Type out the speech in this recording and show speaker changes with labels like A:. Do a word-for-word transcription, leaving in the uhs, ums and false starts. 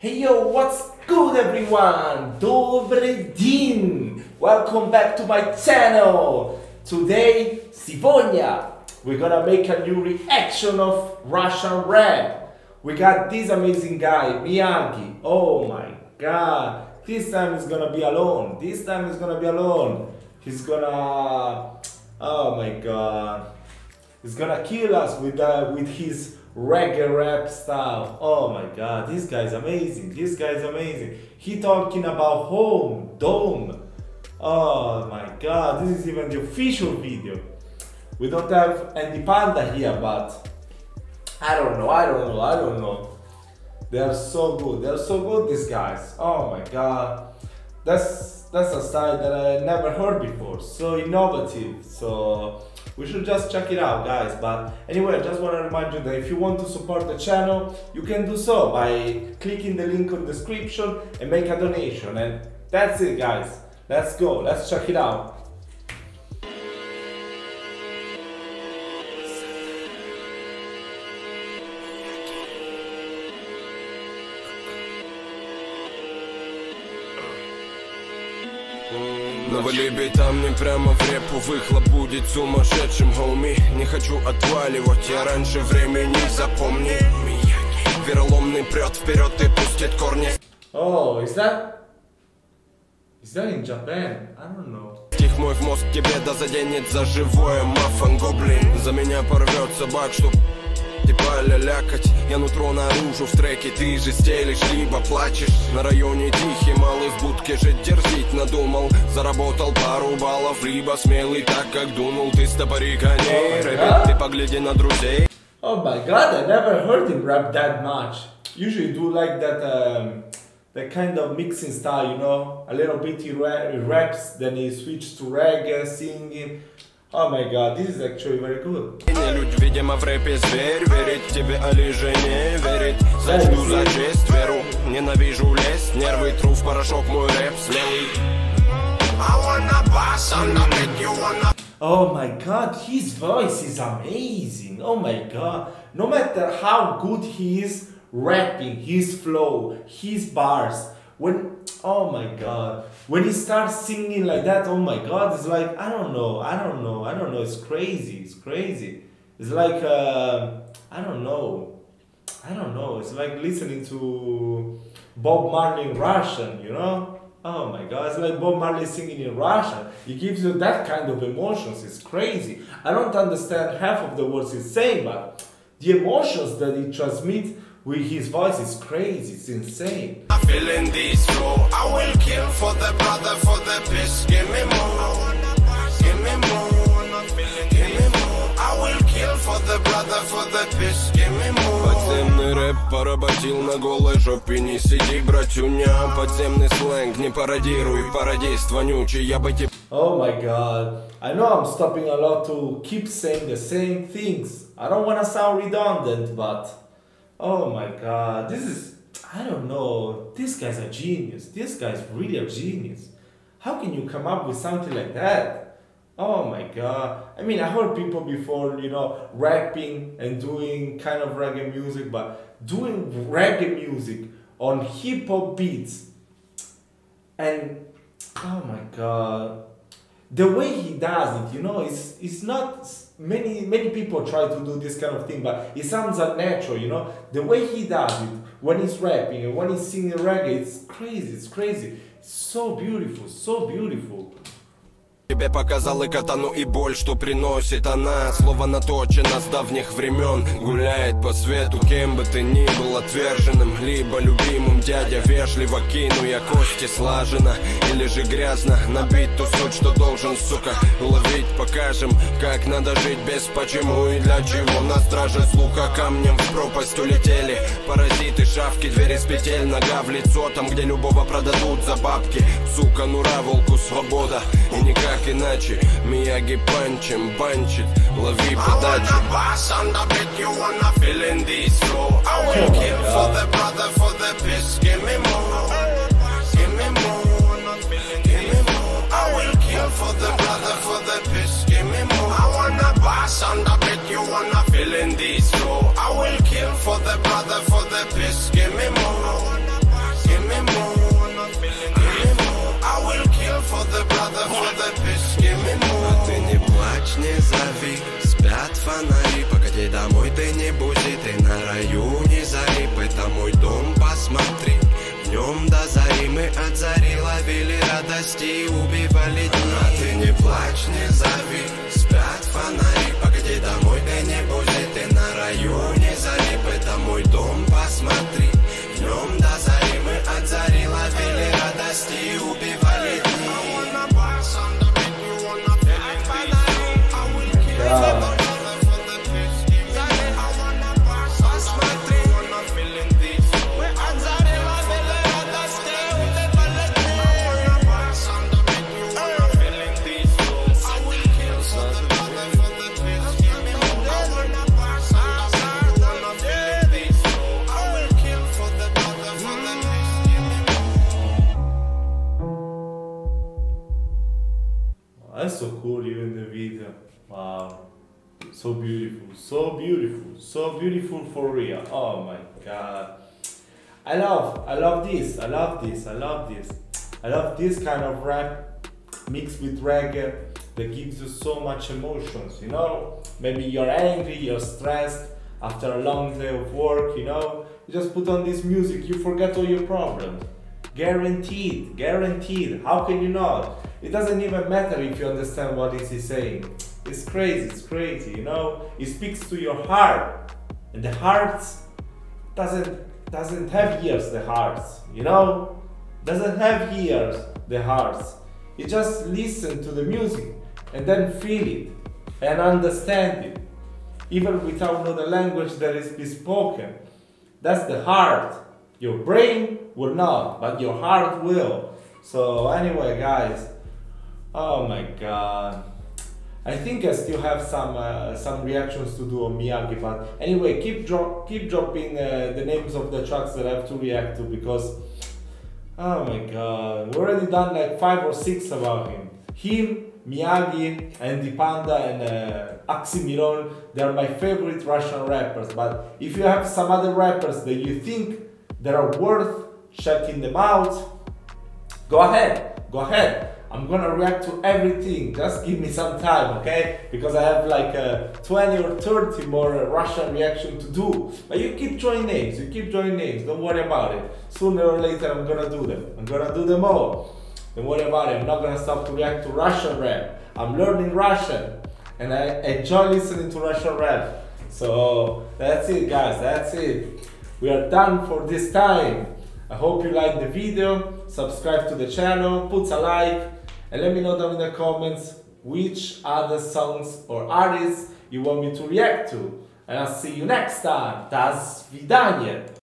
A: Hey yo, what's good everyone? Dobry din! Welcome back to my channel! Today, сегодня, we're gonna make a new reaction of Russian rap. We got this amazing guy, Miyagi. Oh my god. This time he's gonna be alone. This time he's gonna be alone. He's gonna... Oh my god. He's gonna kill us with, uh, with his reggae rap style. Oh my god, this guy's amazing. This guy's amazing. He talking about home, dome. Oh my god, this is even the official video. We don't have Andy Panda here, but I don't know, I don't know, I don't know. They are so good. They are so good, these guys. Oh my god. That's that's a style that I never heard before. So innovative. So we should just check it out, guys. But anyway, I just want to remind you that if you want to support the channel, you can do so by clicking the link on the description and make a donation. And that's it, guys. Let's go. Let's check it out.
B: Навали бита мне прямо в репу, выхлоп будет сумасшедшим, хоуми. Не хочу отваливать, я раньше времени, запомни. Мияги, вероломный прет вперед и пустит корни.
A: Oh, is that... Is that in Japan? I don't know.
B: Стих мой в мозг тебе да заденет за живое, мафан гоблин. За меня порвет собак, чтоб типа лялякать. Я нутро наружу в треке, ты же стелишь, либо плачешь. На районе тихий, малый в будке жить дерзить надумал. Заработал пару баллов, либо смелый так, как думал. Ты стопори коней, рэпер, ты погляди на друзей.
A: Oh my god, I never heard him rap that much. Usually do like that um, that kind of mixing style, you know. A little bit he, ra he raps, then he switches to reggae, singing. Oh my god, this is actually very good.
B: Люди, видимо, в рэпе зверь. Верить тебе, али же не верить. Зачту за честь, веру. Ненавижу лезть, нервы тру в порошок, мой рэп смелый.
A: Oh my god, his voice is amazing. Oh my god. No matter how good he is rapping, his flow, his bars, when, oh my god, when he starts singing like that, oh my god, it's like, I don't know, I don't know, I don't know, it's crazy, it's crazy. It's like, uh, I don't know, I don't know, it's like listening to Bob Marley in Russian, you know? Oh my god, it's like Bob Marley singing in Russian. He gives you that kind of emotions, it's crazy. I don't understand half of the words he's saying, but the emotions that he transmits with his voice is crazy, it's insane.
B: I'm feeling this flow. I will kill for the brother, for the peace. Give me more, give me more, give me more. I will kill for the brother, for the peace. Give me more. Подземный рэп поработил на голой жопе. Не сиди, братюня. Подземный сленг не пародируй, пародист вонючий. Я бы тебе...
A: Oh my god. I know I'm stopping a lot to keep saying the same things. I don't want to sound redundant, but... Oh my god, this is, I don't know, this guy's a genius, this guy's really a genius. How can you come up with something like that? Oh my god, I mean I heard people before, you know, rapping and doing kind of reggae music, but doing reggae music on hip hop beats and, oh my god, the way he does it, you know, it's, it's not, many many people try to do this kind of thing, but it sounds unnatural, you know, the way he does it, when he's rapping and when he's singing reggae, it's crazy, it's crazy, it's so beautiful, so beautiful.
B: Тебе показал и катану, и боль, что приносит она. Слово наточено с давних времен. Гуляет по свету, кем бы ты ни был, отверженным, либо любимым. Дядя вежливо кину я кости слаженно, или же грязно набить ту суть, что должен, сука, ловить. Покажем, как надо жить без почему и для чего. На страже слуха камнем в пропасть улетели паразиты, шавки, двери с петель. Нога в лицо, там, где любого продадут за бабки. Сука, нура, волку, свобода. И никак иначе, Мияги панчем банчит, лови подачу. от зари ловили радости и убивали дни. А ты не плачь, не зови, спят фонари. Погоди домой, ты не бузи, ты на районе залип. Это мой дом, посмотри. Днем до зари мы от зари ловили радости и убивали дни.
A: Да. That's so cool, even the video. Wow. So beautiful, so beautiful, so beautiful for real. Oh my god. I love, I love this, I love this, I love this. I love this kind of rap mixed with reggae that gives you so much emotions, you know? Maybe you're angry, you're stressed after a long day of work, you know? You just put on this music, you forget all your problems. Guaranteed, guaranteed. How can you not? It doesn't even matter if you understand what is he saying. It's crazy, it's crazy, you know? It speaks to your heart. And the heart doesn't doesn't have ears, the hearts, you know? Doesn't have ears, the hearts. You just listen to the music and then feel it and understand it. Even without know the language that is be spoken. That's the heart. Your brain will not, but your heart will. So anyway, guys, oh my god. I think I still have some uh, some reactions to do on Miyagi, but anyway, keep drop keep dropping uh, the names of the tracks that I have to react to, because oh my god, we already done like five or six about him. Him, Miyagi, and the Panda and uh, Oxymiron, they are my favorite Russian rappers. But if you have some other rappers that you think that are worth checking them out, go ahead, go ahead. I'm gonna react to everything, just give me some time, okay? Because I have like uh, twenty or thirty more uh, Russian reaction to do. But you keep drawing names, you keep drawing names, don't worry about it. Sooner or later I'm gonna do them, I'm gonna do them all. Don't worry about it, I'm not gonna stop to react to Russian rap. I'm learning Russian, and I enjoy listening to Russian rap. So that's it guys, that's it. We are done for this time. I hope you liked the video, subscribe to the channel, put a like, and let me know down in the comments which other songs or artists you want me to react to. And I'll see you next time. До свидания!